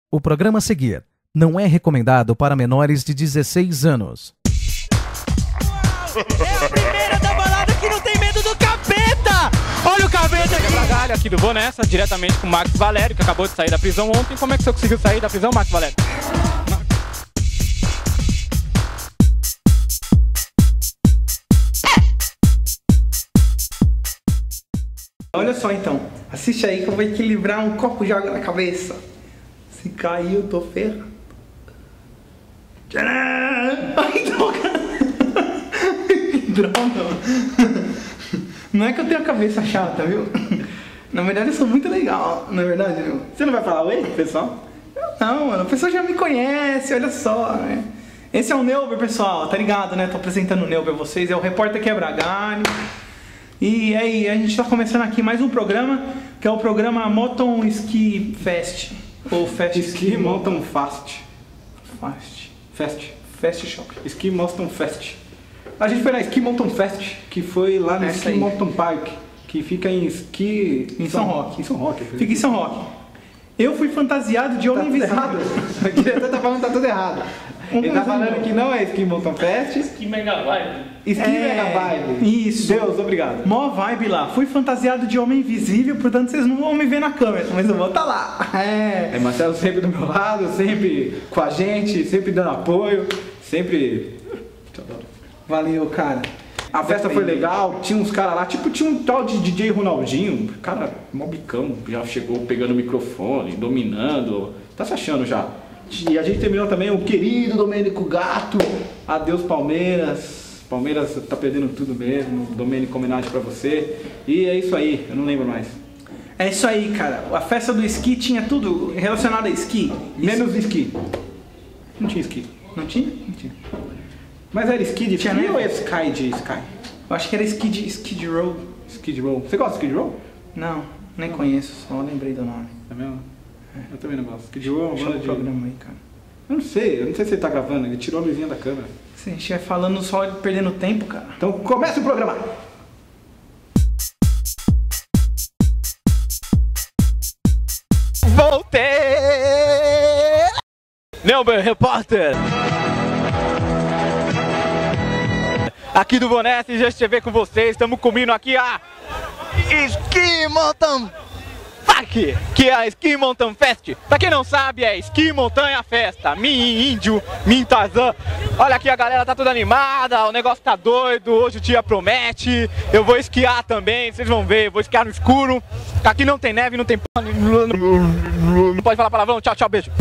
O programa a seguir não é recomendado para menores de 16 anos. É a primeira da balada que não tem medo do capeta! Olha o capeta aqui! Aqui do Vou Nessa, diretamente com o Max Valério, que acabou de sair da prisão ontem. Como é que você conseguiu sair da prisão, Max Valério? Olha só então, assiste aí que eu vou equilibrar um copo de água na cabeça. Se cair eu tô ferrado. Tcharam! Ai, droga! Que droga! Não é que eu tenho a cabeça chata, viu? Na verdade eu sou muito legal, na verdade, viu? Você não vai falar oi, pessoal? Não, mano, a pessoa já me conhece, olha só, né? Esse é o Neuber, pessoal, tá ligado, né? Tô apresentando o Neuber a vocês, é o Repórter Quebra Galho. E aí, a gente tá começando aqui mais um programa, que é o programa Mountain Ski Fest. Ou Fast Ski Mountain Fast. Fast Shop. Ski Mountain Fest. A gente foi na Ski Mountain Fest, que foi lá no Ski Mountain Park, que fica em São Roque. Em São Roque. Fica em São Roque. Eu fui fantasiado de homem invisível. O diretor tá falando que tá tudo errado. Ele tá falando que não é Ski Mountain Fest. Ski Mega Vibe. Ski Mega Vibe. Isso. Deus, obrigado. Mó vibe lá. Fui fantasiado de homem invisível, portanto vocês não vão me ver na câmera, mas eu vou estar lá. É, Marcelo sempre do meu lado, sempre com a gente, sempre dando apoio, sempre... Valeu, cara. A festa foi legal, tinha uns caras lá, tipo, tinha um tal de DJ Ronaldinho, cara, mó bicão, já chegou pegando o microfone, dominando, tá se achando já. E a gente terminou também o querido Domênico Gato, adeus Palmeiras, Palmeiras tá perdendo tudo mesmo, Domênico, homenagem pra você, e é isso aí, eu não lembro mais. É isso aí, cara. A festa do esqui tinha tudo relacionado a esqui. Menos esqui. Não tinha esqui. Não tinha? Não tinha. Mas era esqui de Tinha, esqui né? ou é sky de sky? Eu acho que era Skid Row. Skid Row. Você gosta de Skid Row? Não, nem conheço, só lembrei do nome. É mesmo? Eu também não gosto. Skid Row é uma Deixa banda o de... programa aí, cara. Eu não sei se ele tá gravando, ele tirou a luzinha da câmera. Se a gente vai falando só perdendo tempo, cara. Então começa o programa! Voltei! Neuber, repórter! Aqui do Vou Nessa e GSTV com vocês, estamos comigo aqui a Ski Mountain Park, que é a Ski Mountain Fest. Pra quem não sabe, é Ski Montanha Festa, Min Índio, Min Tarzan. Olha aqui, a galera tá toda animada, o negócio tá doido, hoje o dia promete. Eu vou esquiar também, vocês vão ver, eu vou esquiar no escuro. Aqui não tem neve, não tem... Não pode falar palavrão, tchau, tchau, beijo.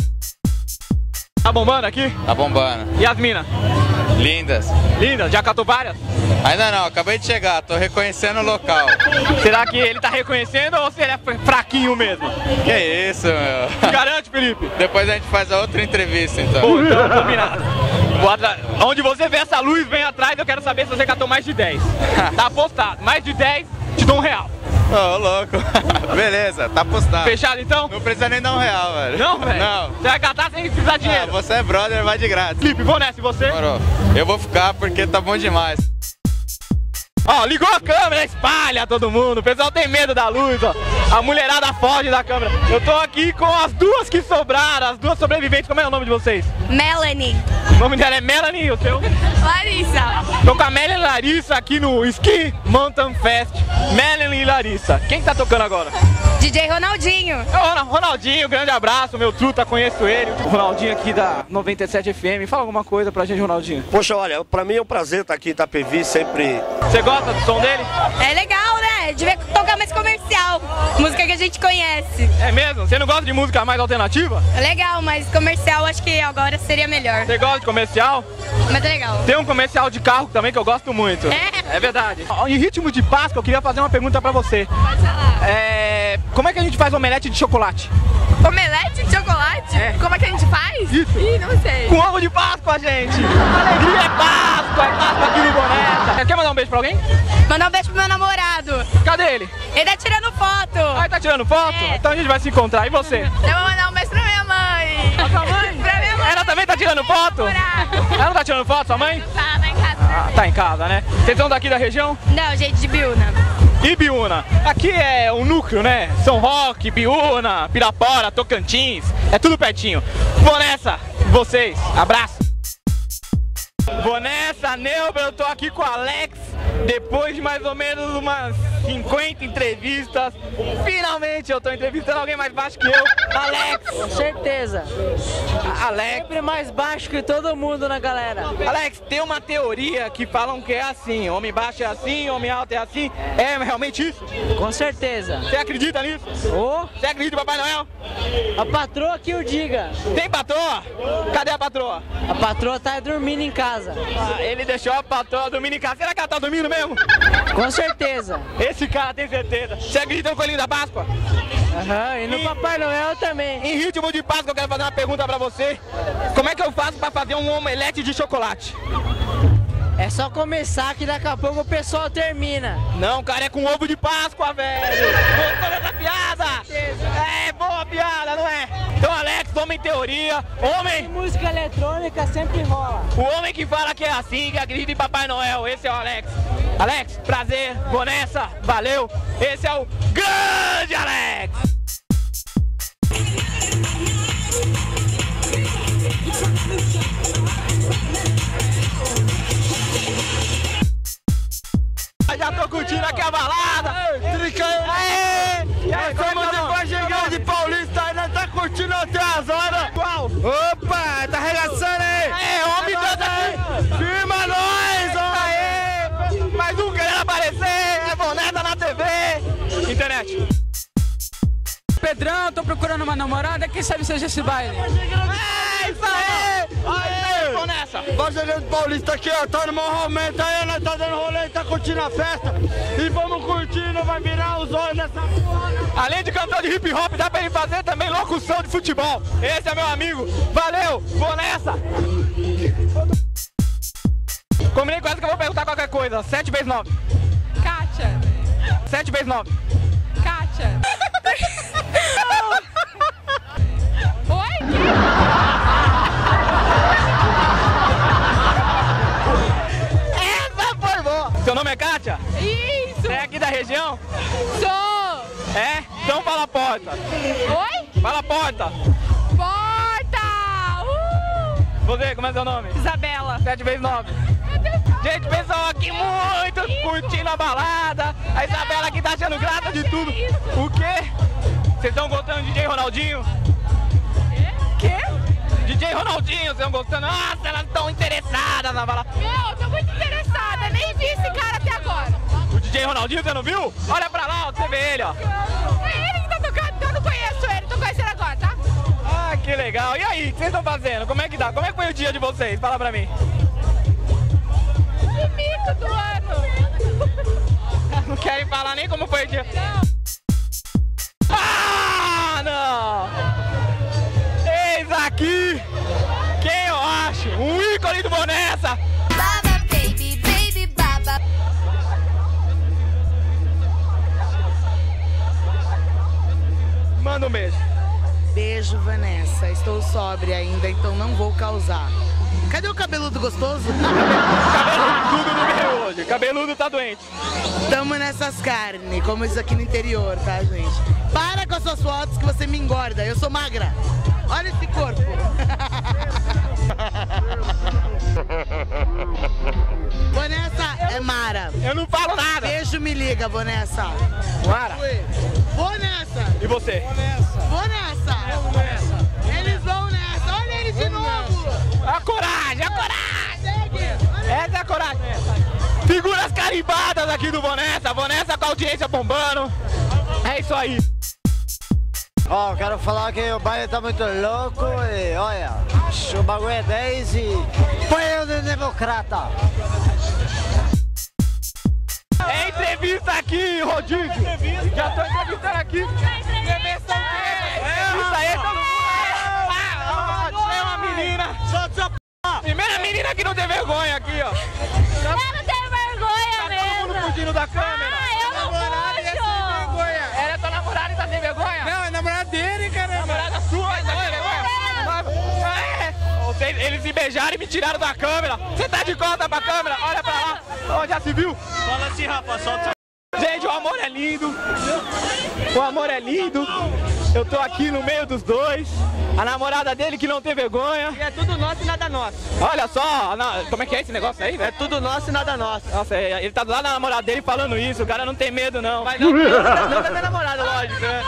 Tá bombando aqui? Tá bombando. E as minas? Lindas. Lindas, já catou várias? Ainda não, acabei de chegar, tô reconhecendo o local. Será que ele tá reconhecendo ou se ele é fraquinho mesmo? Que isso, meu. Garante, Felipe? Depois a gente faz a outra entrevista, então. Pô, então, combinado. Onde você vê essa luz, vem atrás, eu quero saber se você catou mais de 10. Tá apostado, mais de 10, te dou R$1. Ô, louco. Beleza, tá postado. Fechado então? Não precisa nem dar R$1, velho. Não, velho? Não. Você vai catar sem precisar de dinheiro? Você é brother, vai de grátis. Felipe, vou nessa, e você? Demorou. Eu vou ficar porque tá bom demais. Ó, ligou a câmera, espalha todo mundo. O pessoal tem medo da luz, ó. A mulherada foge da câmera. Eu tô aqui com as duas que sobraram, as duas sobreviventes. Como é o nome de vocês? Melanie. O nome dela é Melanie, o seu? Larissa. Tô com a Melanie e Larissa aqui no Ski Mountain Fest. Melanie e Larissa. Quem que tá tocando agora? DJ Ronaldinho. É o Ronaldinho, grande abraço, meu truta, conheço ele. O Ronaldinho aqui da 97 FM. Fala alguma coisa pra gente, Ronaldinho. Poxa, olha, pra mim é um prazer estar aqui em Itapevi, sempre... Você gosta do som dele? É legal, né? Devia tocar mais comercial. Música que a gente conhece. É mesmo? Você não gosta de música mais alternativa? É legal, mas comercial acho que agora seria melhor. Você gosta de comercial? Mas é legal. Tem um comercial de carro também que eu gosto muito. É verdade. Em ritmo de Páscoa, eu queria fazer uma pergunta pra você. Pode falar. Como é que a gente faz omelete de chocolate? Omelete de chocolate? É. Como é que a gente faz? Isso. Ih, não sei. Com ovo de Páscoa, gente! Alegria é Páscoa aqui no Vou Nessa. Quer mandar um beijo pra alguém? Mandar um beijo pro meu namorado. Cadê ele? Ele tá tirando foto. Ah, ele tá tirando foto? É. Então a gente vai se encontrar. E você? Eu vou mandar um beijo pra minha mãe. A sua mãe? Pra minha mãe. Ela também tá tirando foto? Namorado. Ela não tá tirando foto, sua mãe? Tá em casa. Ah, tá em casa, né? Vocês são daqui da região? Não, gente de Biúna. e Biúna. Aqui é o núcleo, né? São Roque, Biúna, Pirapora, Tocantins, é tudo pertinho. Vou nessa, vocês, abraço. Vou nessa, Neuber, eu tô aqui com o Alex, depois de mais ou menos umas 50 entrevistas, finalmente eu tô entrevistando alguém mais baixo que eu, Alex. Com certeza. Alex. Sempre mais baixo que todo mundo na galera. Alex, tem uma teoria que falam que é assim, homem baixo é assim, homem alto é assim, é realmente isso? Com certeza. Você acredita nisso? Ô, Você acredita em Papai Noel? a patroa que o diga. Tem patroa? Cadê a patroa? A patroa tá dormindo em casa. Ah, ele deixou a patroa dormindo em casa. Será que ela tá dormindo mesmo? Com certeza. Esse cara tem certeza. Você acredita no Coelhinho da Páscoa? Aham, e no Papai Noel também. Em ritmo de Páscoa, eu quero fazer uma pergunta pra você. Como é que eu faço pra fazer um omelete de chocolate? É só começar que daqui a pouco o pessoal termina. Não, cara, é com ovo de Páscoa, velho. Gostou dessa piada? É, boa piada, não é? Então, Alex, homem teoria, homem... Música eletrônica sempre rola. O homem que fala que é assim, que acredita em Papai Noel, esse é o Alex. Alex, prazer, vou nessa, valeu. Esse é o grande Alex. Já tô curtindo aqui a balada. E aí, estamos depois chegando de Paulista, ainda tá curtindo até as horas. Qual? Opa, tá arregaçando aí. É, homem todo aqui. Firma nós, ó. Aê. Mais um querendo aparecer, é boneta na TV. Internet. Pedrão, tô procurando uma namorada, quem sabe seja esse baile. É isso aí. Aí, vamos nessa. Nós chegando de Paulista aqui, ó, tá no mau momento aí, nós tá dando rolê, tá curtindo a festa. E vamos curtindo, vai virar os olhos nessa porra. Além de cantor de hip hop, dá pra ele fazer também locução de futebol. Esse é meu amigo. Valeu, vou nessa. Combinei com essa que eu vou perguntar qualquer coisa. 7 vezes 9. Kátia. 7 vezes 9. Kátia. Oi? Essa foi boa. Seu nome é Kátia? Isso. Você é aqui da região? Sou. É? Então fala a porta. Oi? Fala a porta. Porta. Você, como é seu nome? Isabela. 7 vezes 9. Gente, pessoal aqui muito curtindo a balada. A Isabela aqui tá achando graça de tudo. O quê? Vocês estão gostando de DJ Ronaldinho? Quê? DJ Ronaldinho, vocês estão gostando? Nossa, elas estão interessadas na balada. Meu, eu tô muito interessada. Nem vi esse cara até agora. O DJ Ronaldinho, você não viu? Olha pra lá, ó, você vê ele, ó. É ele que tá tocando, então eu não conheço ele. Tô conhecendo agora, tá? Ah, que legal. E aí, o que vocês estão fazendo? Como é que dá? Como é que foi o dia de vocês? Fala pra mim. O mico do ano. Não querem falar nem como foi o dia? Não. Ah, não! Eis aqui, quem eu acho? Um ícone do Bonessa! Baba, baby, baby, baba. Manda um beijo. Beijo, Vanessa. Estou sóbria ainda, então não vou causar. Cadê o cabeludo gostoso? Cabeludo não veio hoje, cabeludo tá doente. Tamo nessas carnes, como isso aqui no interior, tá, gente? Para com as suas fotos que você me engorda, eu sou magra. Olha esse corpo. Vanessa é Mara. Eu não falo nada. Beijo, me liga, Vanessa. Mara. Vanessa. E você? Vanessa. Eles vão nessa. Olha eles de novo. A coragem, a coragem. Essa é a coragem. Figuras carimbadas aqui do Bonessa. Bonessa com a audiência bombando. É isso aí. Ó, quero falar que o baile tá muito louco e olha, o bagulho é 10 e põe o democrata. É entrevista aqui, rodízio. Já tô entrevistando aqui. Entrevista aí, todo mundo. É uma menina. Primeira menina que não tem vergonha aqui, ó. Eu não tenho vergonha Tá mesmo. todo mundo fugindo da câmera. Ah, eu não puxo. Ela é tua namorada e tá sem vergonha? Não, é namorada dele, cara. Namorada sua, tá sem vergonha? Eles se beijaram e me tiraram da câmera. Você tá de conta pra câmera? Olha pra lá. Ó, já se viu? Fala assim, Rafa, solta. Gente, ó, amor é lindo. O amor é lindo. Eu tô aqui no meio dos dois. A namorada dele que não tem vergonha. E é tudo nosso e nada nosso. Olha só, como é que é esse negócio aí, velho? É tudo nosso e nada nosso. Nossa, ele tá do lado da namorada dele falando isso. O cara não tem medo, não. Mas não da minha namorada, lógico, né?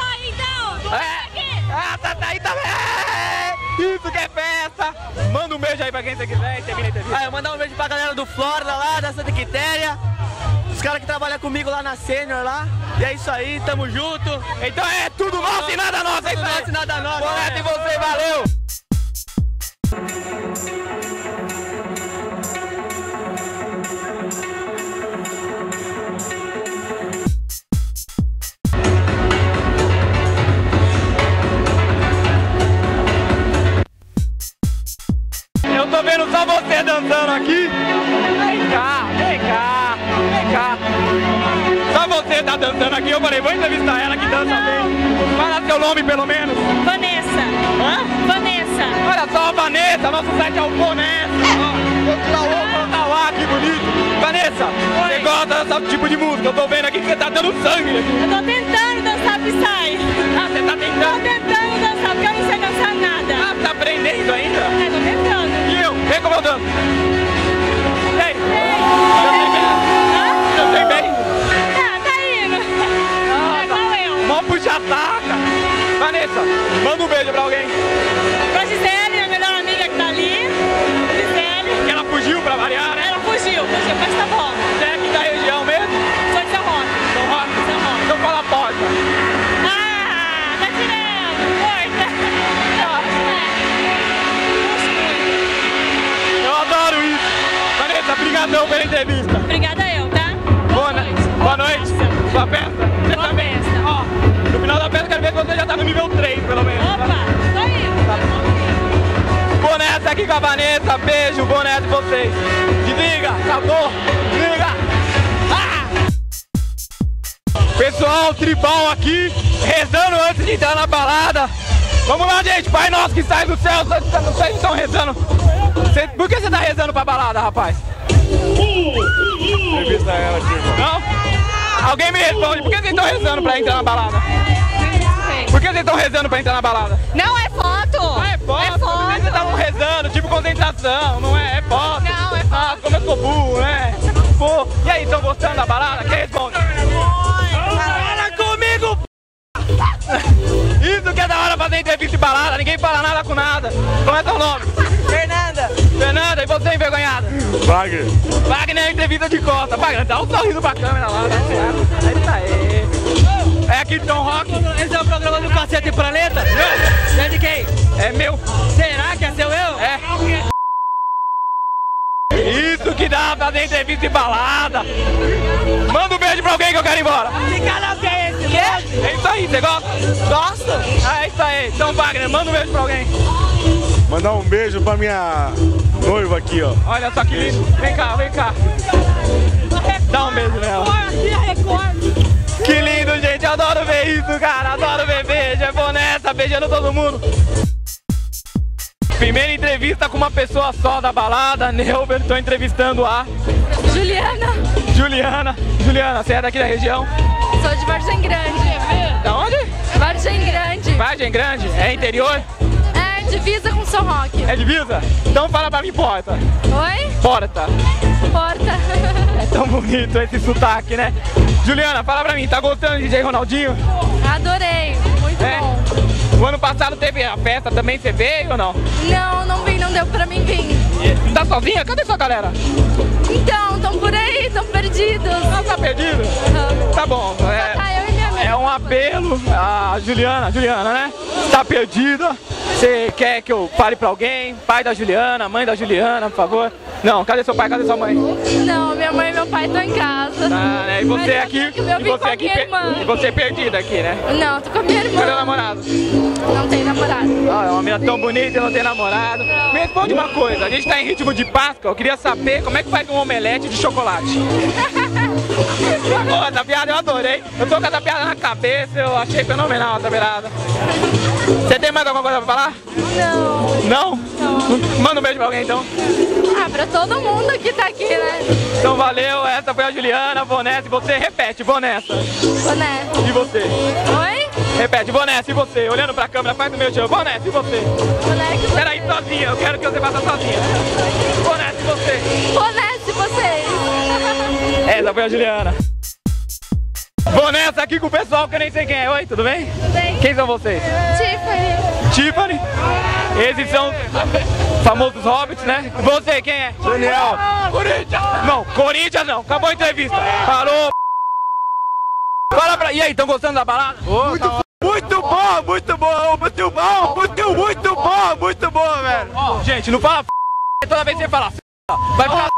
Tá aí também! Isso que é festa! Manda um beijo aí pra quem você quiser e termina a entrevista. Eu mandar um beijo pra galera do Flórida lá, da Santa Quitéria. Os caras que trabalham comigo lá na Sênior lá. E é isso aí, tamo junto. Então é tudo nosso e nada nosso, é isso aí. Nosso e nada nosso. Bonete e você, valeu! Eu tô vendo só você dançando aqui. Vem cá, vem cá, vem cá. Só você tá dançando aqui. Eu falei, vou entrevistar ela que dança bem. Fala seu nome pelo menos. Vanessa. Hã? Vanessa. Olha só a Vanessa, nosso site é o Vanessa. Vou tirar o ovo, tá lá, que bonito. Vanessa, você gosta desse tipo de música? Eu tô vendo aqui que você tá dando sangue aqui. Eu tô tentando dançar Psy. Ah, você tá tentando? Tô tentando dançar, porque eu não sei dançar nada. Ah, você tá aprendendo ainda? É, tô tentando. E eu? Vem como eu danço. Vem. Hã? Eu sei bem. Tá indo. É igual eu. Mó puxa-saca. Vanessa, manda um beijo pra alguém. Pra Gisele, minha melhor amiga que tá ali. Gisele. Que ela fugiu pra variar, né? Ela fugiu, mas tá bom. Você é aqui da região mesmo? Sou de São Roque. São Roque? São Roque. Então fala a porta. Ah, tá tirando. Porta. Eu adoro isso. Vanessa, brigadão pela entrevista. Obrigada eu, tá? Boa noite. Boa noite. Sua festa? Você Boa também? festa. Ó, no final da festa eu quero ver que você já tá no nível 3, pelo menos. Opa, tô indo. Boneta aqui com a Vanessa. Beijo, Boneta e vocês. Desliga, acabou. Desliga. Pessoal, tribal aqui, rezando antes de entrar na balada. Vamos lá, gente. Pai nosso que sai do céu. Vocês estão rezando. Por que você tá rezando pra balada, rapaz? Entrevista ela aqui, irmão. Não? Alguém me responde. Por que vocês estão rezando pra entrar na balada? Por que vocês estão rezando pra entrar na balada? Não, é foto. Não é foto. É foto. Vocês estavam rezando, tipo concentração. Não é? É foto. Não, é foto. Ah, como eu sou burro, né? Pô. E aí, estão gostando da balada? Quem responde? Fala comigo, Isso que é da hora fazer entrevista em balada, ninguém fala nada com nada. Como é teu nome? Fernanda. Fernanda, e você envergonhada? Wagner. Wagner é entrevista de costa. Wagner, dá um sorriso pra câmera lá, né? Aí tá aí. É aqui de São Roque. Esse é o programa do Cacete Planeta? Meu. É de quem? É meu. Será que é seu eu? É. Isso que dá pra fazer entrevista em balada. Manda um beijo pra alguém que eu quero ir embora. Que canal que é esse? Quê? É isso aí, você gosta? Gosto. Ah, é isso aí. Então, Wagner, manda um beijo pra alguém. Mandar um beijo pra minha noiva aqui, ó. Olha só que lindo. Vem cá, vem cá. Dá um beijo nela. Que lindo, gente. Eu adoro ver isso, cara. Adoro ver beijo. É Bonessa, beijando todo mundo. Primeira entrevista com uma pessoa só da balada. Neuber, tô entrevistando a... Juliana. Juliana, você é daqui da região? Sou de Vargem Grande. Da onde? Vargem Grande. Vargem Grande? É interior? É, divisa com São Roque. É divisa? Então fala pra mim porta. Oi? Porta. Porta. É tão bonito esse sotaque, né? Juliana, fala pra mim, tá gostando de DJ Ronaldinho? Adorei, muito bom. O ano passado teve a festa também, você veio ou não? Não, não vim, não deu pra mim vir. Tá sozinha? Cadê sua galera? Então, tão por aí, tão perdidos. Ah, tá perdido? Uhum. Tá bom. Tá eu e minha amiga. É um apelo a Juliana, né? Tá perdida. Você quer que eu fale pra alguém? Pai da Juliana, mãe da Juliana, por favor? Não, cadê seu pai? Cadê sua mãe? Não, minha mãe e meu pai estão em casa. Ah, né? E você Mas aqui? eu vim com a minha irmã. E você perdida aqui, né? Não, tô com a minha irmã. Cadê o namorado? Não tem namorado. Ah, é uma menina tão bonita e não tem namorado. Não. Me responde uma coisa, a gente tá em ritmo de Páscoa, eu queria saber como é que faz um omelete de chocolate. Pô, essa piada eu adorei. Eu tô com essa piada na cabeça, eu achei fenomenal essa piada. Você tem mais alguma coisa pra falar? Não. Não? Manda um beijo pra alguém então. Ah, pra todo mundo que tá aqui, né? Então valeu, essa foi a Juliana, Vonessa, e você repete, Vonessa. Boné. E você? Oi? Repete, Vonessa, e você? Olhando pra câmera, faz o meu tio. Vonessa, e você? Boné que você. Peraí, sozinha, eu quero que você faça sozinha. Vonessa, e você? Boné de vocês. Essa foi a Juliana. Vonessa aqui com o pessoal que eu nem sei quem é. Oi, tudo bem? Tudo bem. Quem são vocês? Tiffany. Tiffany? Esses são famosos hobbits, né? Você, quem é? Daniel. Corinthians! Não, Corinthians não. Acabou a entrevista. Parou. Fala pra... E aí, estão gostando da balada? Muito bom, muito bom, muito bom, velho. Ó, gente, não fala toda vez que você fala vai ficar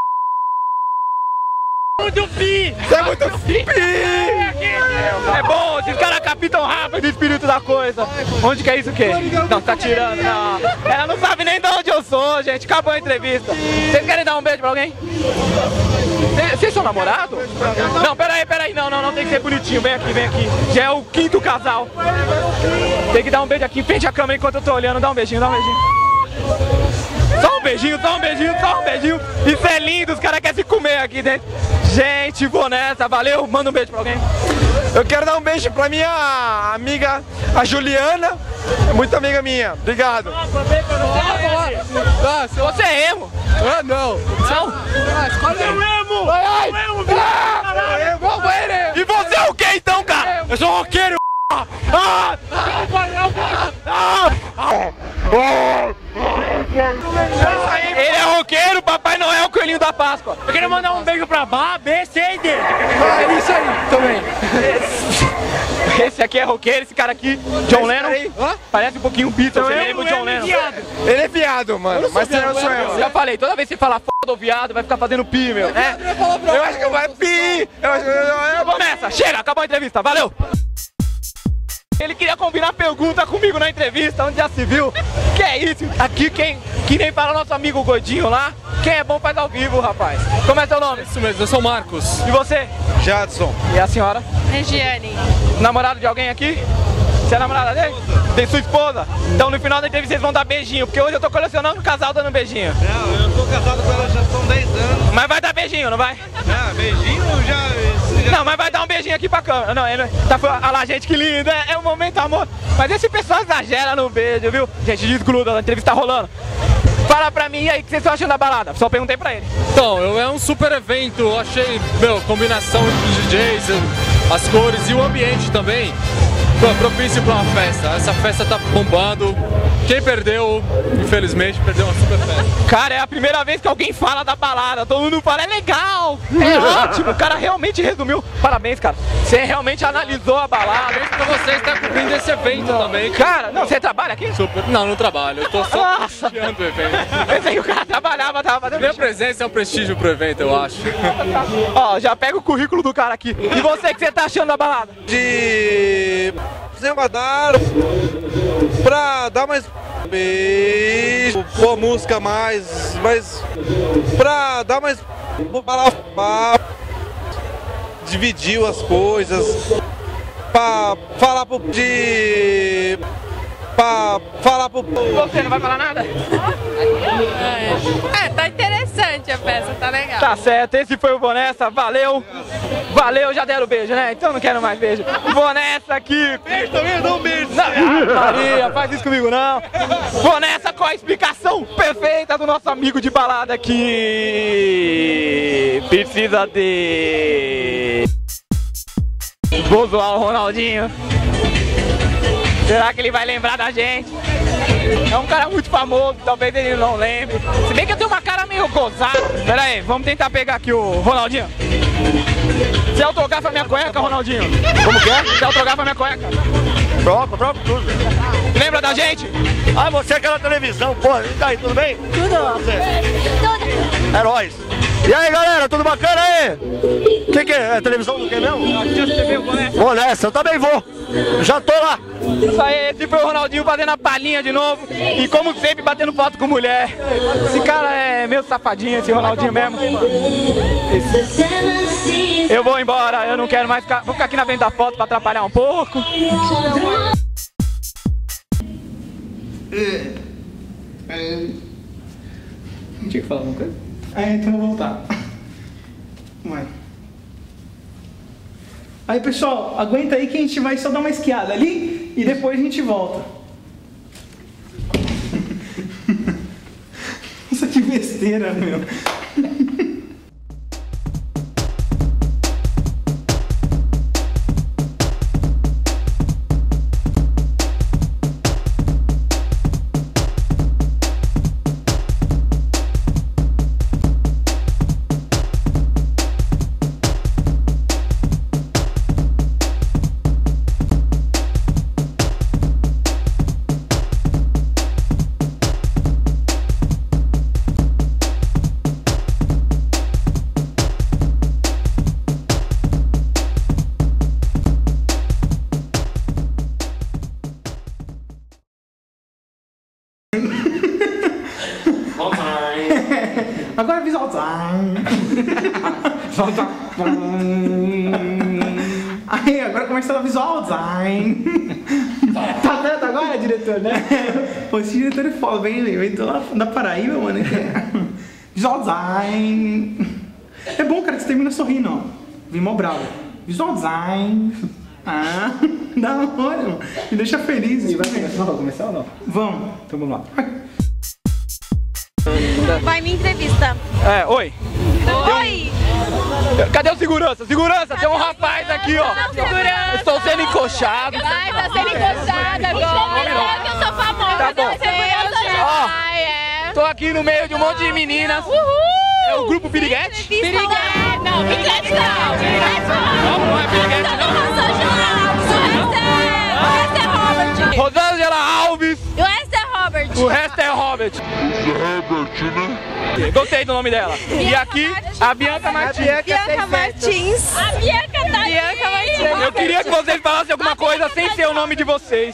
muito pi! Você é muito pi! É bom, esses caras capitam rápido o espírito da coisa. Onde que é isso o quê? Não, tá tirando, não. Ela não sabe nem de onde eu sou, gente. Acabou a entrevista. Vocês querem dar um beijo pra alguém? Vocês são namorados? Não, peraí, não, tem que ser bonitinho. Vem aqui. Já é o quinto casal. Tem que dar um beijo aqui em frente à câmera enquanto eu tô olhando. Dá um beijinho. Só um beijinho. Isso é lindo, os caras querem se comer aqui dentro. Gente, vou nessa, valeu. Manda um beijo pra alguém. Eu quero dar um beijo pra minha amiga, a Juliana. É muito amiga minha. Obrigado. Você é emo? Ah, não. Você é emo! E você é o que então, cara? Eu sou roqueiro. Ele é roqueiro, Papai Noel, Coelhinho da Páscoa. Eu quero mandar um beijo pra Bá, B, C e D. É isso aí, também. Esse aqui é roqueiro, esse cara aqui, John Lennon. Parece um pouquinho o Beatles, você lembra o John Lennon. Ele é viado, mano, mas você não sou eu. Já falei, toda vez que você fala foda ou viado, vai ficar fazendo pi, meu. Eu acho que vai pi. Vamos nessa, chega, acabou a entrevista, valeu. Ele queria combinar pergunta comigo na entrevista, onde já se viu. Que é isso? Aqui que nem fala nosso amigo gordinho lá. Quem é bom faz ao vivo, rapaz. Como é seu nome? Isso mesmo, eu sou o Marcos. E você? Jadson. E a senhora? Regiane. Namorado de alguém aqui? Você é namorada dele? Tem sua esposa? Então no final da entrevista vocês vão dar beijinho, porque hoje eu tô colecionando um casal dando beijinho. Não, eu tô casado com ela já são 10 anos. Mas vai dar beijinho, não vai? Ah, beijinho já... Não, mas vai dar um beijinho aqui pra câmera. Não, ele tá falando, olha lá, gente, que lindo, é um momento amor. Mas esse pessoal exagera no beijo, viu? Gente, desgruda, a entrevista tá rolando. Fala pra mim aí, o que vocês estão achando da balada? Só perguntei pra ele. Então, é um super evento, eu achei, combinação entre os DJs, as cores e o ambiente também. Propício pra uma festa. Essa festa tá bombando. Quem perdeu, infelizmente, perdeu uma super festa. Cara, é a primeira vez que alguém fala da balada. Todo mundo fala, é legal, é ótimo. O cara realmente resumiu. Parabéns, cara. Você realmente analisou a balada. Isso pra você estar cobrindo esse evento também. Cara, não, você trabalha aqui? Super. Não trabalho. Eu tô só prestigiando o evento. Pensei que o cara trabalhava, tava fazendo. Minha presença é um prestígio pro evento, eu acho. Ó, já pega o currículo do cara aqui. E você, o que você tá achando da balada? Pra dar mais beijo, pôr música mais, pra dar mais, dividiu as coisas, pra falar pro Você não vai falar nada? Tá interessante a festa, tá legal. Tá certo, esse foi o Vonessa, valeu. Valeu, já deram beijo, né? Então não quero mais beijo. Vonessa aqui. Beijo também, dá um beijo. Maria, faz isso comigo não. Vonessa com a explicação perfeita do nosso amigo de balada que precisa de... Vou zoar o Ronaldinho. Será que ele vai lembrar da gente? É um cara muito famoso, talvez ele não lembre. Se bem que eu tenho uma cara meio gozada. Pera aí, vamos tentar pegar aqui o Ronaldinho. Você autografa minha cueca, Ronaldinho? Como que é? Você autografa minha cueca? Próprio tudo. Lembra da gente? Ah, você é aquela televisão, porra. E daí, tudo bem? Tudo. Heróis. E aí, galera, tudo bacana aí? O que é? É televisão do que mesmo? Just TV, eu vou nessa. Vou nessa, eu também vou. Já tô lá. Isso aí, esse foi o Ronaldinho fazendo a palhinha de novo. E como sempre, batendo foto com mulher. Esse cara é meio safadinho, esse Ronaldinho mesmo. Eu vou embora, eu não quero mais ficar. Vou ficar aqui na frente da foto pra atrapalhar um pouco. Tinha que falar alguma coisa? Então vou voltar. Vai. Aí, pessoal, aguenta aí que a gente vai só dar uma esquiada ali e depois a gente volta. Nossa, que besteira, meu. Agora visual design. Aí, agora começa a visual design. Tá certo agora, diretor, né? Pô, esse diretor é foda, vem da Paraíba, mano. Visual design. É bom, cara, que você termina sorrindo, ó. Vem mó bravo. Visual design. Ah, da hora, mano. Me deixa feliz. E vai começar ou não? Vamos. Então vamos lá. Vai minha entrevista. Oi. Oi. Cadê o segurança? Segurança, tem um rapaz aqui, ó. Segurança. Estou sendo encoxado. Vai, tá sendo encoxada agora. Que eu sou famosa. Tá bom. Segurança. Tô aqui no meio de um monte de meninas. Uhul. É o grupo Piriguete? Piriguete. Não, Piriguete não. Piriguete não. Não é Piriguete, não. O resto é Robert. Rosângela Alves. E o resto é Robert. O resto é Robert. Gostei do nome dela. E aqui, a Bianca Martins. Bianca Martins. A Bianca tá Bianca Martins. Eu queria que vocês falassem alguma coisa sem ser o nome de vocês.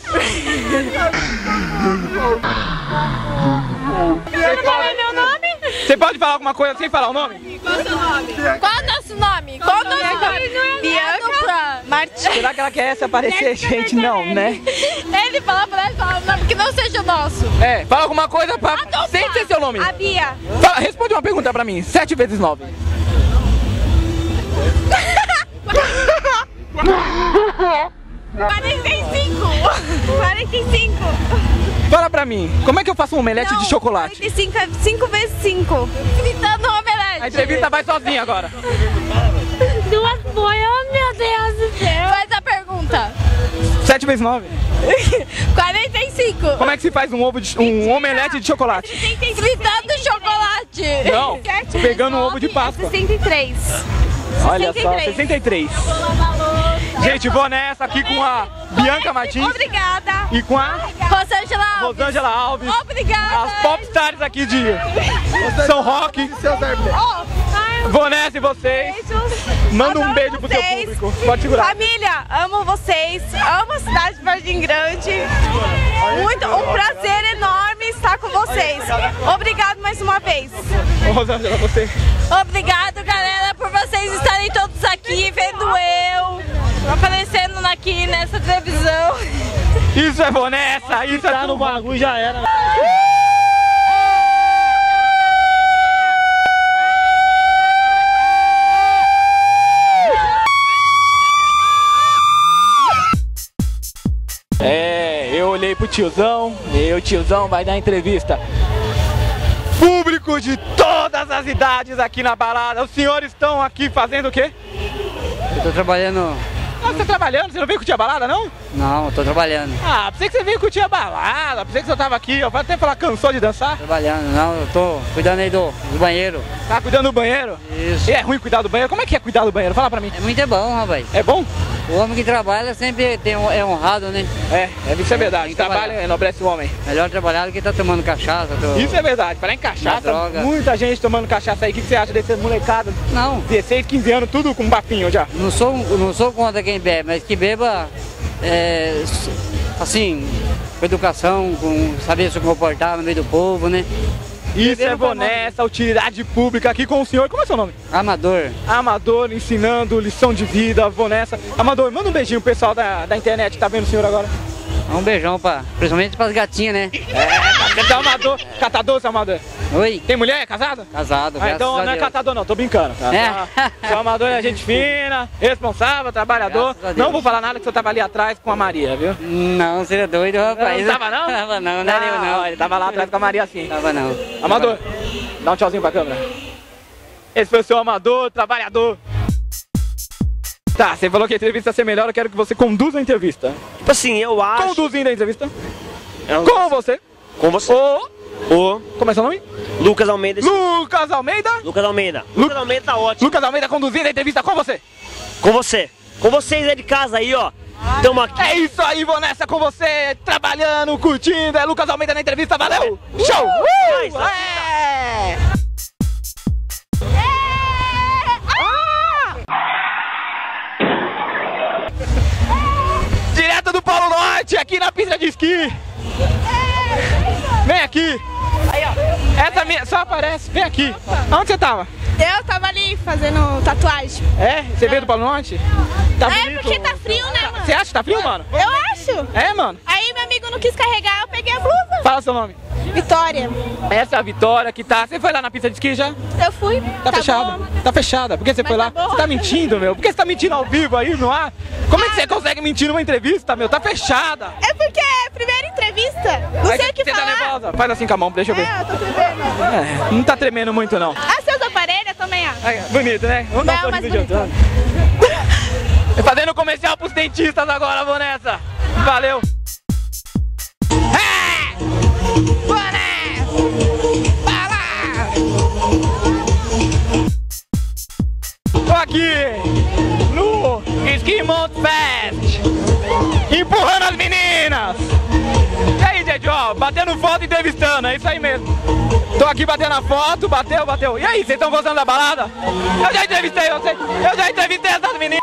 Qual é meu nome? Você pode falar alguma coisa sem falar o nome? Qual é o seu nome? Qual é o nosso nome? Qual é o nosso nome? Bianca Martins. Será que ela quer se aparecer? Gente, não, né? Ele fala pra ela, um nome que não seja o nosso. Fala alguma coisa pra... sem ser seu nome. A Bia. Responde uma pergunta pra mim. 7 vezes 9. 45. Fala pra mim, como é que eu faço um omelete de chocolate? 45 é 5 vezes 5. Gritando omelete. A entrevista vai sozinha agora. Duas boias, oh meu Deus do céu. Faz a pergunta. 7 vezes 9. 45. Como é que se faz um omelete de chocolate? Fritando chocolate. Não, pegando um ovo de Páscoa. 63. Olha só, 63. Gente, vou nessa aqui com a Bianca Martins. Obrigada. E com a Rosângela Alves. Obrigada. As popstars aqui de São Roque. Vou nessa e vocês. Manda um beijo pro seu público. Pode segurar. Família, amo vocês. Amo a cidade de Vargem Grande. Um prazer enorme estar com vocês. Obrigado mais uma vez. Rosângela, você. Obrigado, galera, por vocês estarem todos aqui vendo eu aparecendo aqui nessa televisão. Isso é bonessa, isso é tá no bagulho, já era. Eu olhei pro tiozão, e o tiozão vai dar entrevista. Público de todas as idades aqui na balada, os senhores estão aqui fazendo o quê? Eu tô trabalhando. Ah, você tá trabalhando? Você não veio curtir a balada, não? Não, eu tô trabalhando. Ah, pensei que você veio curtir a balada, pensei que você tava aqui, eu até falar cansou de dançar? Trabalhando, não, eu tô cuidando aí do banheiro. Tá cuidando do banheiro? Isso. E é ruim cuidar do banheiro? Como é que é cuidar do banheiro? Fala pra mim. É muito bom, rapaz. É bom? O homem que trabalha sempre é honrado, né? Isso é verdade. Trabalho enobrece o homem. Melhor trabalhar do que tá tomando cachaça. Isso é verdade. Falar em cachaça, droga. muita gente tomando cachaça aí. O que você acha desse molecada? Não. 16, 15 anos, tudo com bafinho já. Não sou contra quem bebe, mas que beba, assim, com educação, com saber se comportar no meio do povo, né? Isso é Vonessa, utilidade pública aqui com o senhor. Como é seu nome? Amador. Amador, ensinando lição de vida, Vonessa. Amador, manda um beijinho pro pessoal da internet que tá vendo o senhor agora. Um beijão, principalmente pras gatinhas, né? Você é amador, catador, seu amador? Oi? Tem mulher? É casado? Casado, então não é catador não, tô brincando. Tá? Seu amador é gente fina, responsável, trabalhador. Não vou falar nada que você tava ali atrás com a Maria, viu? Não, você é doido, rapaz. Não tava não? Tava não, não era eu não. Ele tava lá atrás com a Maria sim. Tava não. Amador, dá um tchauzinho pra câmera. Esse foi o seu amador, trabalhador. Tá, você falou que a entrevista ia ser melhor, eu quero que você conduza a entrevista. Tipo assim, eu acho... Conduzindo a entrevista. Com você. Com você. Como é seu nome? Lucas Almeida. Lucas Almeida? Lucas Almeida. Lucas Almeida tá ótimo. Lucas Almeida conduzindo a entrevista com você. Com você. Com vocês aí de casa aí, ó. Tamo aqui. É isso aí, Vonessa, com você, trabalhando, curtindo. É Lucas Almeida na entrevista, valeu! Show! Direto do Polo Norte, aqui na pista de esqui. Vem aqui. Aí, ó. Essa minha só aparece. Vem aqui. Onde você tava? Eu tava ali fazendo tatuagem. É? Você veio do Polo Norte? Tá bonito. Porque tá frio, né, mano? Você acha que tá frio, mano? Eu acho. É, mano? Aí meu amigo não quis carregar, eu peguei a blusa. Fala seu nome. Vitória. Essa é a Vitória que tá... Você foi lá na pista de esqui já? Eu fui. Tá fechada. Tá fechada. Por que você foi lá? Você tá mentindo, meu. Por que você tá mentindo ao vivo aí no ar? Como é que você consegue mentir numa entrevista, meu? Tá fechada. É porque é a primeira entrevista. Não sei o que falar. Você tá nervosa? Faz assim com a mão, deixa eu ver. Eu tô tremendo. Não tá tremendo muito, não. Ah, seus aparelhos também, ó. Bonito, né? Vamos dar um sorriso de outro. Fazendo comercial pros dentistas agora, Vonessa. Valeu. Tô aqui no Ski Mountain Fest, empurrando as meninas. E aí, gente, ó, batendo foto e entrevistando, é isso aí mesmo. Tô aqui batendo a foto, bateu. E aí, vocês estão gostando da balada? Eu já entrevistei vocês, essas meninas.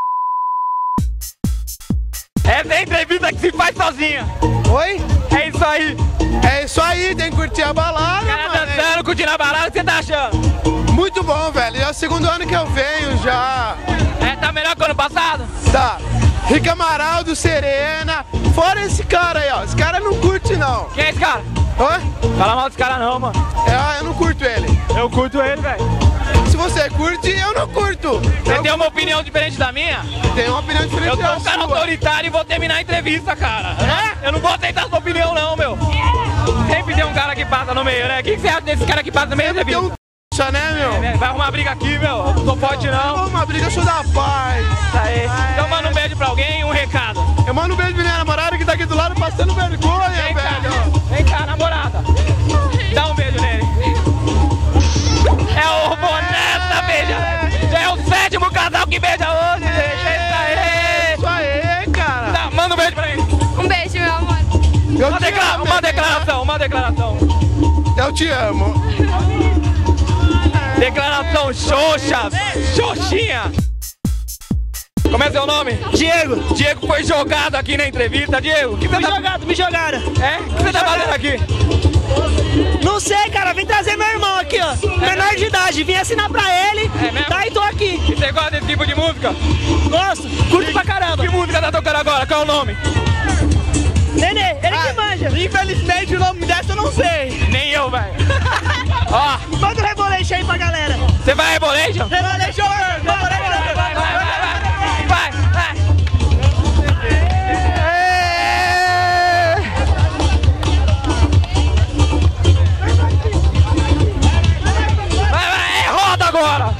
Essa é a entrevista que se faz sozinha. Oi? É isso aí. É isso aí, tem que curtir a balada, cara dançando, curtindo a balada, o que você tá achando? Muito bom, velho. É o segundo ano que eu venho já. É, tá melhor que o ano passado? Tá. Rica Amaral do Serena. Fora esse cara aí, ó. Esse cara não curte, não. Quem é esse cara? Oi? Fala mal desse cara não, mano. Eu não curto ele. Eu curto ele, velho. Se você curte, eu não curto. Você tem uma opinião diferente da minha? Tem uma opinião diferente da sua. Eu sou um cara autoritário e vou terminar a entrevista, cara. Eu não vou aceitar sua opinião não, meu. Sempre tem um cara que passa no meio, né? O que você acha desse cara que passa no meio da entrevista? Né, meu? Vai arrumar briga aqui, meu. Eu não sou forte, não. Não, uma briga, eu sou da paz. Isso aí. Então manda um beijo pra alguém e um recado. Eu mando um beijo pra minha namorada que tá aqui do lado passando vergonha, velho. Vem cá, namorada. Dá um beijo nele. É o Vonessa, beija. Já é o 7º casal que beija hoje, gente. Isso aí, cara. Tá, manda um beijo pra ele. Um beijo, meu amor. Uma declaração. Eu te amo. Declaração xoxa, xoxinha. Como é seu nome? Diego. Diego foi jogado aqui na entrevista. Diego, que você me jogaram. É? O que você tá fazendo aqui? Não sei, cara. Vim trazer meu irmão aqui, ó. Menor de idade. Vim assinar pra ele. É mesmo? Tá, e tô aqui. E você gosta desse tipo de música? Gosto. Curto pra caramba. Que música tá tocando agora? Qual é o nome? Nenê, ele que manja. Infelizmente o nome dessa eu não sei. Nem eu, velho. Ó. Manda o Rebolation aí pra galera. Você vai Rebolation? Rebolation, vai. Vai, roda agora.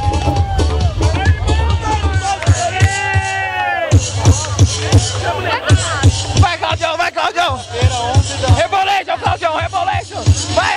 Vai, Claudião. Rebolation. Vai,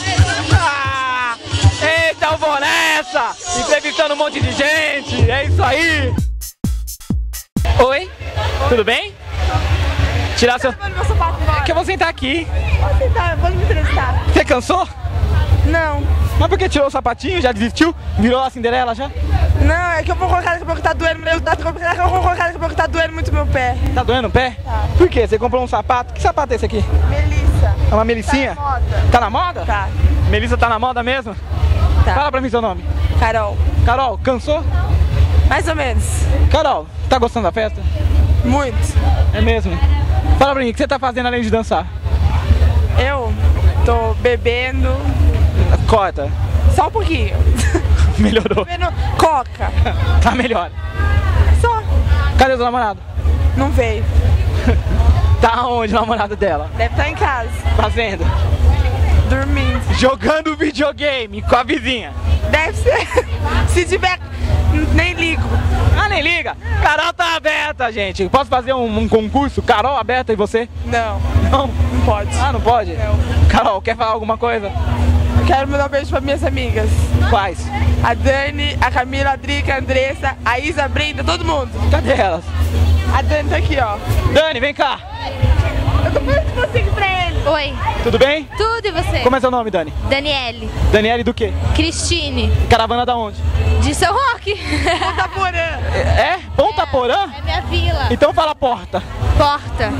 eita, eu vou nessa. Entrevistando um monte de gente. É isso aí. Oi, tudo bem? Tirar seu... É que eu vou sentar aqui. Pode sentar, pode me entrevistar. Você cansou? Não. Mas por que tirou o sapatinho? Já desistiu? Virou a Cinderela já? Não, é que eu vou colocar daqui a pouco, tá doendo. Eu vou colocar daqui a pouco, tá doendo muito meu pé. Tá doendo o pé? Tá. Por quê? Você comprou um sapato? Que sapato é esse aqui? Melissa. É uma Melicinha? Tá na moda. Tá na moda? Tá. Melissa tá na moda mesmo? Tá. Fala pra mim seu nome. Carol. Carol, cansou? Mais ou menos. Carol, tá gostando da festa? Muito. É mesmo? Fala pra mim, o que você tá fazendo além de dançar? Eu tô bebendo. Corta. Só um pouquinho. Melhorou. Bebendo coca. Tá melhor. Só. Cadê o seu namorado? Não veio. Tá onde o namorado dela? Deve estar em casa. Fazendo? Dormindo. Jogando videogame com a vizinha. Deve ser. Se tiver, nem ligo. Ah, nem liga? Carol tá aberta, gente. Posso fazer um concurso? Carol aberta e você? Não. Não? Não pode. Ah, não pode? Não. Carol, quer falar alguma coisa? Quero mandar um beijo para minhas amigas. Quais? A Dani, a Camila, a Drica, a Andressa, a Isa, a Brenda, todo mundo. Cadê elas? A Dani tá aqui, ó. Dani, vem cá. Eu tô falando que consigo pra ele. Oi. Tudo bem? Tudo, e você? Como é seu nome, Dani? Daniele. Daniele do quê? Cristine. Caravana da onde? De São Roque. Ponta Porã. É? Ponta Porã? É minha vila. Então fala porta. Porta.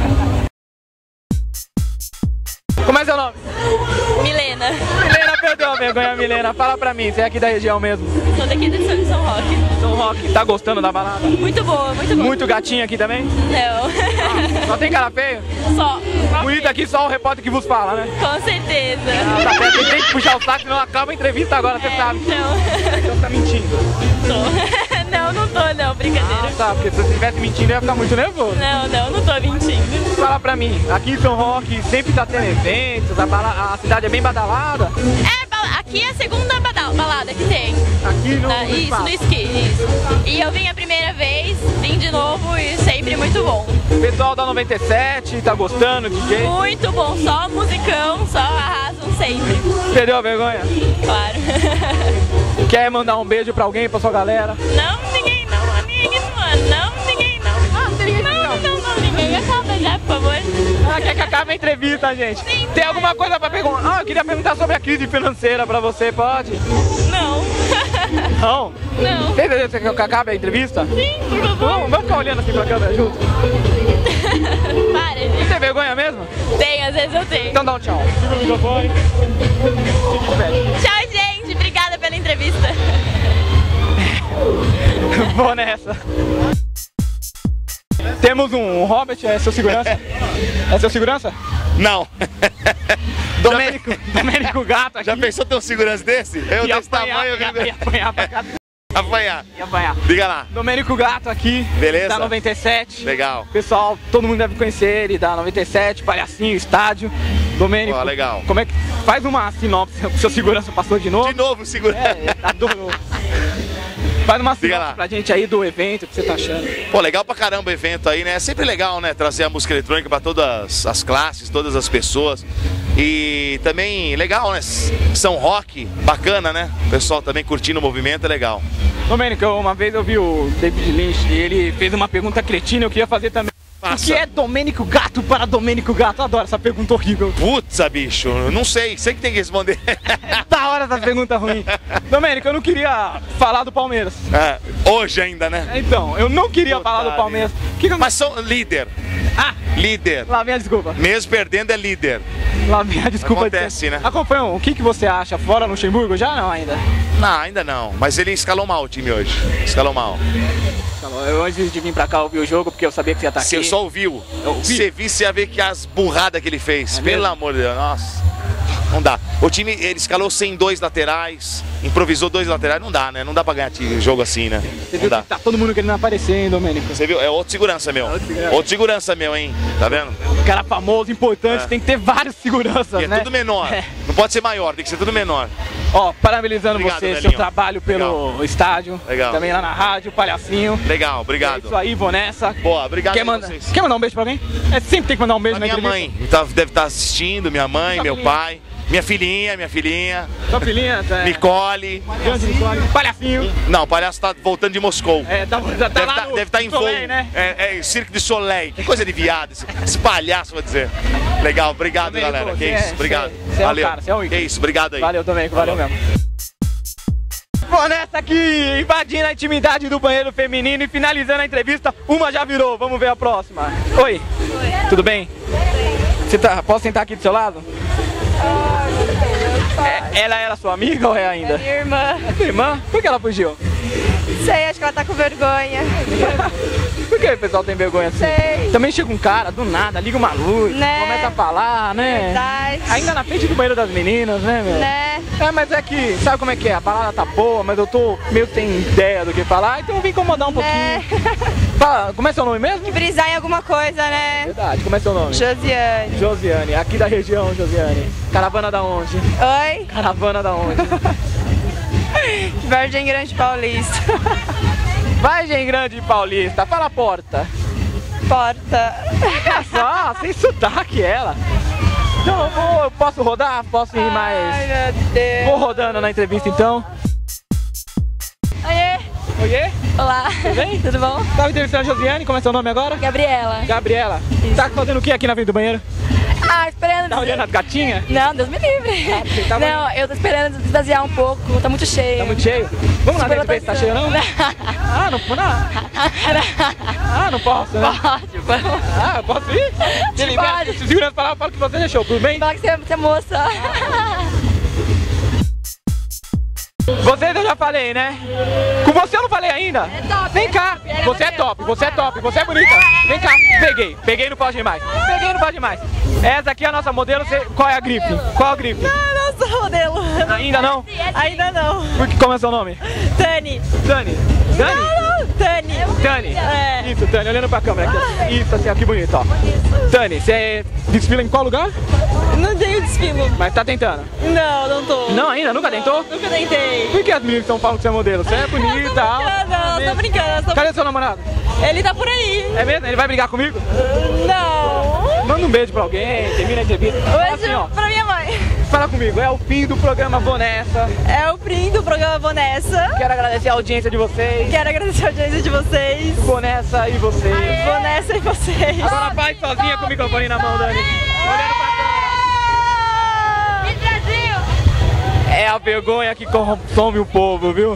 Como é seu nome? Milena. Milena, perdeu a vergonha, Milena. Fala pra mim, você é aqui da região mesmo? Sou daqui de São Roque. São Roque, tá gostando da balada? Muito boa, muito boa. Muito gatinho aqui também? Não. Só tem cara feio? Só. Bonita aqui, só o repórter que vos fala, né? Com certeza. Tá certo, você tem que puxar o saco, senão acaba a entrevista agora, você sabe. Não. Então você tá mentindo. Tô. Não tô não, brincadeira. Ah, tá, porque se você estivesse mentindo eu ia ficar muito nervoso. Não tô mentindo. Fala pra mim, aqui em São Roque sempre tá tendo eventos, a cidade é bem badalada? Aqui é a segunda balada que tem. Aqui no Isso, espaço. no esqui, isso. E eu vim a primeira vez, vim de novo e sempre muito bom. O pessoal da 97 tá gostando, DJ? Muito bom, só musicão, só arrasam sempre. Perdeu a vergonha? Claro. Quer mandar um beijo pra alguém, pra sua galera? Não, ninguém não, ninguém não. Ah, não tem ninguém não. Não, ninguém. Acaba já, por favor. Ah, quer que acabe a entrevista, gente? Sim. Tem alguma coisa pra perguntar? Ah, eu queria perguntar sobre a crise financeira pra você, pode? Não. Não? Não. Tem certeza que acabe a entrevista? Sim, por favor. Vamos ficar olhando assim pra câmera junto? Para, gente. Você tem vergonha mesmo? Tem, às vezes eu tenho. Então dá um tchau. Segura o microfone. Tchau, gente. Obrigada pela entrevista. Vou nessa. Temos um Robert, é seu segurança? É seu segurança? Não. Domênico Gato aqui. Já pensou ter um segurança desse? Eu ia desse apanhar, tamanho. ia apanhar pra cá. Apanhar. Ia apanhar. Diga lá. Domênico Gato aqui. Beleza. Da 97. Legal. Pessoal, todo mundo deve conhecer ele, da 97, Palhacinho, Estádio. Domênico. Ó, legal. Como é que... Faz uma sinopse, o seu segurança passou de novo. De novo, segurança. Adorou. Faz uma sinopse pra gente aí do evento, o que você tá achando? Pô, legal pra caramba o evento aí, né? É sempre legal, né? Trazer a música eletrônica pra todas as classes, todas as pessoas. E também legal, né? São Roque, bacana, né? O pessoal também curtindo o movimento, é legal. Domênico, uma vez eu vi o David Lynch e ele fez uma pergunta cretina, eu queria fazer também. Passa. O que é Domênico Gato para Domênico Gato? Eu adoro essa pergunta horrível. Putz, bicho, não sei que tem que responder. Da hora essa pergunta ruim. Domênico, eu não queria falar do Palmeiras. É, hoje ainda, né? Então, eu não queria falar do Palmeiras. Mas são líder. Ah! Líder. Lá vem a desculpa. Mesmo perdendo é líder. Lá vem a desculpa. Acontece, né? Acompanham, o que você acha? Fora no Luxemburgo? Já não ainda? Não, ainda não. Mas ele escalou mal o time hoje. Escalou mal. Eu antes de vir pra cá eu vi o jogo porque eu sabia que você ia estar aqui. Você só ouviu. Você viu, você ia ver que as burradas que ele fez. Pelo amor de Deus, nossa. Não dá. O time, ele escalou sem 2 laterais, improvisou 2 laterais, não dá, né? Não dá pra ganhar jogo assim, né? Você viu que tá todo mundo querendo aparecer, hein, Domênico? Você viu? É outro segurança, meu. Outro segurança, meu, hein? Tá vendo? Cara famoso, importante, tem que ter vários seguranças, e né? É tudo menor. Não pode ser maior, tem que ser tudo menor. Ó, parabenizando obrigado, você, velhinho. seu trabalho pelo estádio. Legal. Também lá na rádio, Palhacinho. Legal, obrigado. É isso aí, vou nessa. Boa, obrigado Quer a vocês. Quer mandar um beijo pra alguém? É sempre tem que mandar um beijo a na minha entrevista. mãe deve estar assistindo, minha mãe, meu pai. Minha filhinha. Sua filhinha? Nicole. Palhacinho. Não, o palhaço tá voltando de Moscou. Deve estar em voo. Né? Cirque du Soleil. Que coisa de viado, esse palhaço, vou dizer. Legal, obrigado, galera. Que isso, obrigado. Valeu. Você é um ícone. Que isso, obrigado aí. Valeu também, valeu mesmo. Bom, nessa aqui, invadindo a intimidade do banheiro feminino e finalizando a entrevista, uma já virou. Vamos ver a próxima. Oi. Tudo bem? Posso sentar aqui do seu lado? Ela era sua amiga ou é ainda? É minha irmã. Sua irmã? Por que ela fugiu? Sei, acho que ela tá com vergonha. Por que o pessoal tem vergonha assim? Sei. Também chega um cara, do nada, liga uma luz, né? Começa a falar, né? Verdade. Ainda na frente do banheiro das meninas, né, meu? Né? Mas é que, sabe como é que é? A balada tá boa, mas eu tô meio sem ideia do que falar, então eu vim incomodar um pouquinho. Fala, como é seu nome mesmo? Que brisar em alguma coisa, né? Verdade, como é seu nome? Josiane. Josiane, aqui da região, Josiane. Caravana da onde? Oi? Caravana da onde? Vargem Grande Paulista. Vargem Grande Paulista, fala a porta. Porta. Olha só, sem sotaque ela. Então eu posso rodar? Posso ir mais? Ai, meu Deus. Vou rodando na entrevista então. Oiê. Oiê? Olá. Tudo bem? Tudo bom? Tava entrevistando a Josiane, como é seu nome agora? Gabriela. Gabriela. Isso. Tá fazendo o que aqui na frente do banheiro? Esperando. Tá olhando as gatinhas? Não, Deus me livre. Não, eu tô esperando esvaziar um pouco, tá muito cheio. Tá muito cheio? Vamos lá dentro ver se tá cheio não? Não posso, né? Pode. Eu posso ir? Se ligar, se segurança falar, fala que você deixou, tudo bem? Fala que você é moça. Vocês eu já falei, né? Com você eu não falei ainda. É top. Vem cá. Você é top, você é top, você é bonita. Vem cá. Peguei, não pode mais. Essa aqui é a nossa modelo. Qual é a grife? Qual a grife? Não sou modelo. Ainda não? Ainda não. Como é seu nome? Tani. Tani? Não, Tani. Tani? É. Isso, Tani, olhando pra câmera aqui. Isso, assim, ó, que bonito, ó. Tani, você desfila em qual lugar? Não tenho desfilo. Mas tá tentando? Não tô. Não ainda? Nunca tentou? Nunca tentei. Por que as meninas estão falando que você é modelo? Você é bonita, alta. Tô brincando. Cadê seu namorado? Ele tá por aí. É mesmo? Ele vai brigar comigo? Não. Manda um beijo pra alguém, termina a entrevista. Fala assim, ó. Pra minha mãe. Fala comigo, é o fim do programa Vonessa. É o fim do programa Vonessa. Quero agradecer a audiência de vocês. Vonessa e vocês. Vonessa e vocês. Agora vai sozinha com o microfone na mão, Dani. Olhando pra câmera. É a vergonha que consome o povo, viu?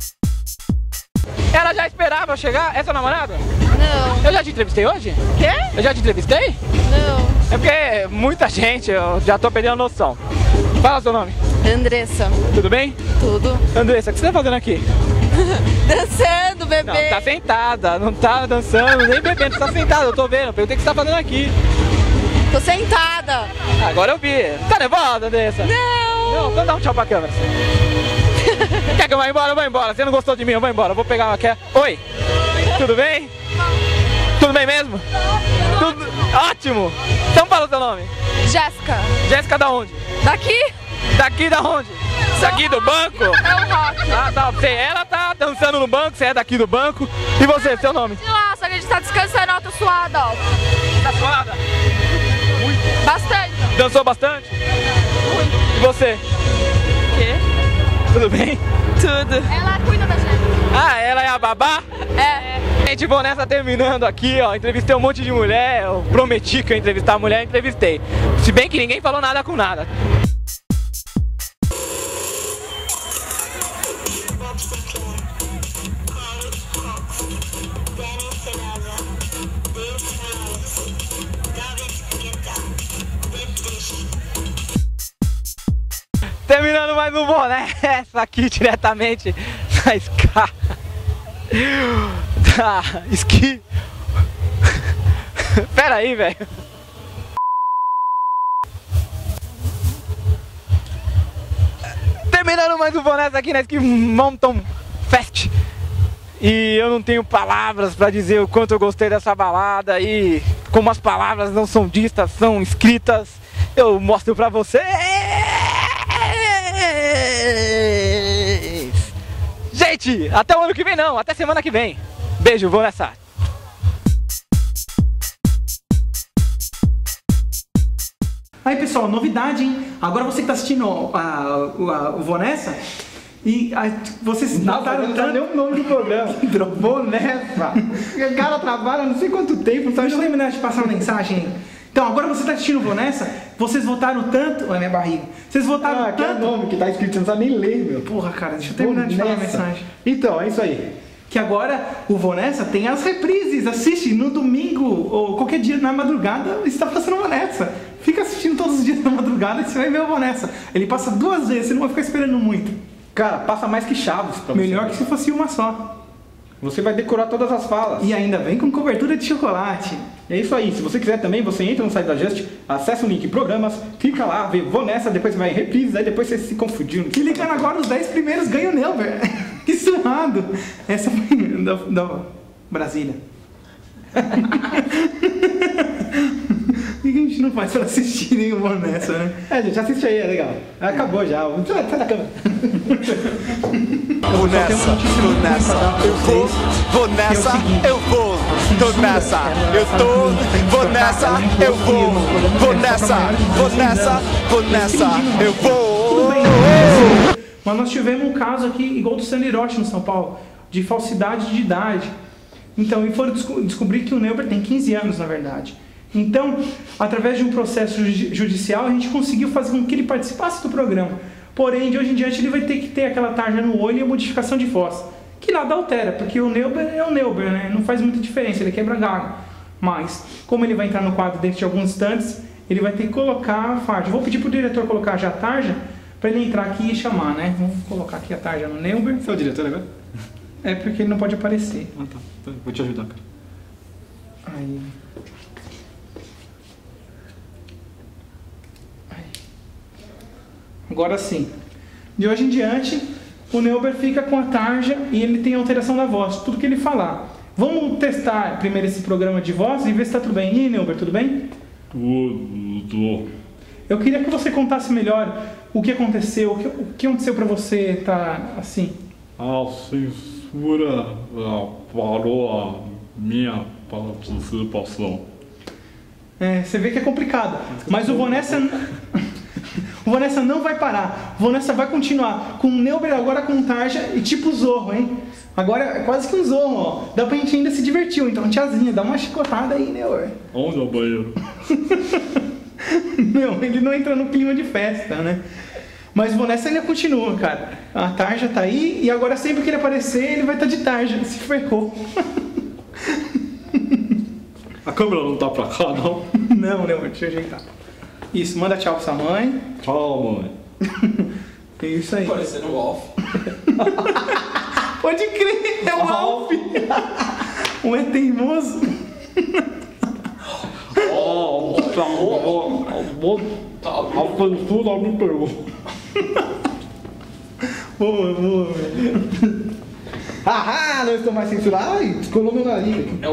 Ela já esperava eu chegar? É seu namorado? Não. Eu já te entrevistei hoje? Quê? Eu já te entrevistei? Não. É porque muita gente, eu já tô perdendo a noção. Fala seu nome. Andressa. Tudo bem? Tudo. Andressa, o que você tá fazendo aqui? Dançando, bebê. Não, tá sentada, não tá dançando, nem bebendo, tá sentada, eu tô vendo. Eu perguntei o que você tá fazendo aqui. Tô sentada. Agora eu vi. Tá nervosa, Andressa? Não. Então dá um tchau pra câmera. Quer que eu vá embora? Eu vou embora. Você não gostou de mim? Eu vou embora. Eu vou pegar uma quer. Oi. Tudo bem? Tudo bem mesmo? Tudo ótimo. Então fala o seu nome. Jéssica. Jéssica da onde? Daqui. Daqui da onde? Daqui do banco? É um rock. Ah, tá. Ela tá dançando no banco, você é daqui do banco. E você, seu nome? De lá, só que a gente tá descansando, ó, tô suada, ó. Tá suada? Muito. Bastante. Dançou bastante? Muito. E você? O quê? Tudo bem? Tudo. Ela cuida da gente. Ah, ela é a babá? É. Gente, Vonessa terminando aqui, ó. Entrevistei um monte de mulher. Eu prometi que eu ia entrevistar a mulher, entrevistei. Se bem que ninguém falou nada com nada. Terminando mais um Vonessa aqui diretamente da escada da esqui. Pera aí, velho. Terminando mais um Vonessa aqui na Ski Mountain Fest. E eu não tenho palavras pra dizer o quanto eu gostei dessa balada. E como as palavras não são ditas, são escritas, eu mostro pra vocês. Gente, até o ano que vem não, até semana que vem. Beijo, Vonessa. Aí, pessoal, novidade, hein? Agora você que tá assistindo o Vonessa, e vocês notaram não tanto... nem o nome do programa. Vonessa. O cara trabalha não sei quanto tempo. Deixa eu terminar de passar uma mensagem aí. Então, agora você tá assistindo o Vonessa, vocês votaram tanto... Olha a minha barriga. Vocês votaram tanto... Que é o nome que tá escrito, você não sabe nem ler, meu. Porra, cara, deixa eu terminar de falar a mensagem. Então, é isso aí. Que agora o Vonessa tem as reprises. Assiste no domingo ou qualquer dia na madrugada, está passando o Vonessa. Fica assistindo todos os dias na madrugada e você vai ver o Vonessa. Ele passa 2 vezes, você não vai ficar esperando muito. Cara, passa mais que Chaves pra Melhor que se fosse uma só. Você vai decorar todas as falas. E ainda vem com cobertura de chocolate. É isso aí. Se você quiser também, você entra no site da Just, acessa o link Programas, clica lá, vê Vonessa, depois você vai em reprises, aí depois você se confundiu. E ligando agora, os 10 primeiros ganham o Neuber. Que suado. Essa foi da Brasília. O que a gente não faz pra assistir nenhum Vonessa, né? Gente, assiste aí, é legal. Acabou já. Sai da câmera. Vou nessa, eu vou, vou nessa, eu vou, tô nessa, eu tô, vou nessa, eu vou, vou nessa, vou nessa, vou nessa, eu vou. Mas nós tivemos um caso aqui, igual do Sandy Hiroshi no São Paulo, de falsidade de idade. Então, e foram descobrir que o Neuber tem 15 anos, na verdade. Então, através de um processo judicial, a gente conseguiu fazer com que ele participasse do programa. Porém, de hoje em diante, ele vai ter que ter aquela tarja no olho e a modificação de voz. Que nada altera, porque o Neuber é o Neuber, né? Não faz muita diferença, ele quebra galho. Mas, como ele vai entrar no quadro dentro de alguns instantes, ele vai ter que colocar a tarja. Vou pedir para o diretor colocar já a tarja, para ele entrar aqui e chamar, né? Vamos colocar aqui a tarja no Neuber. Você é o diretor agora? É porque ele não pode aparecer. Ah, tá. Vou te ajudar, cara. Aí. Agora sim. De hoje em diante, o Neuber fica com a tarja e ele tem alteração da voz, tudo que ele falar. Vamos testar primeiro esse programa de voz e ver se está tudo bem. E aí, Neuber, tudo bem? Tudo. Eu queria que você contasse melhor o que aconteceu, o que aconteceu para você estar assim. A censura parou a minha participação. Você vê que é complicado, mas o Vonessa não vai parar. O Vonessa vai continuar com o Neuber agora com tarja e tipo Zorro, hein? Agora é quase que um Zorro, ó. Dá pra gente ainda se divertir. Então, tiazinha, dá uma chicotada aí, Neuber. Onde é o banheiro? Não, ele não entra no clima de festa, né? Mas o Vonessa ainda continua, cara. A tarja tá aí e agora sempre que ele aparecer, ele vai estar de tarja. Se ferrou. A câmera não tá pra cá, não? Não, deixa eu ajeitar. Isso, manda tchau pra sua mãe. Tchau, mãe. É isso aí. Parecendo o Alf. Pode crer, é o Alf. Um é teimoso. A censura me pegou. Boa, velho. Não estou mais censurado. Ai, descolou meu nariz aqui.